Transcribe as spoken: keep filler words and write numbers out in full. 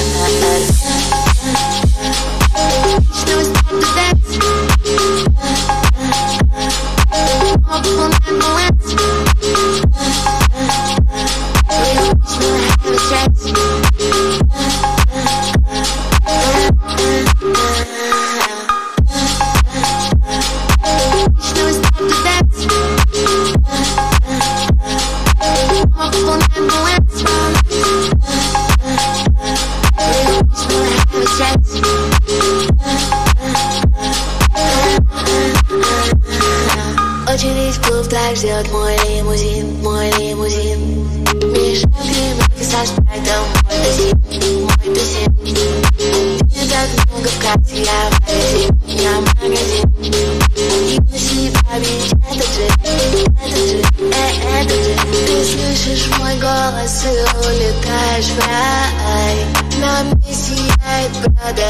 Очередь в клуб, так ждет мой лимузин, мой лимузин. Мешаем кремовки со спрайтом, мой тусин, мой тусин. Ты так много в карте, я магазин, я магазин. И на себя бить этот же, этот же, э, этот же. Ты слышишь мой голос и улетаешь в рай. На мне сияет бродя